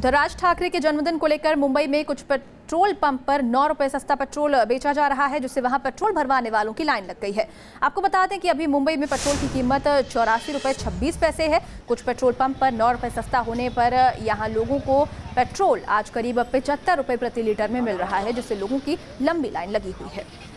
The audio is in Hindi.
उधर राज ठाकरे के जन्मदिन को लेकर मुंबई में कुछ पेट्रोल पंप पर 9 रुपए सस्ता पेट्रोल बेचा जा रहा है, जिससे वहां पेट्रोल भरवाने वालों की लाइन लग गई है। आपको बता दें कि अभी मुंबई में पेट्रोल की कीमत 84 रुपए 26 पैसे है। कुछ पेट्रोल पंप पर 9 रुपए सस्ता होने पर यहां लोगों को पेट्रोल आज करीब 75 रुपए प्रति लीटर में मिल रहा है, जिससे लोगों की लंबी लाइन लगी हुई है।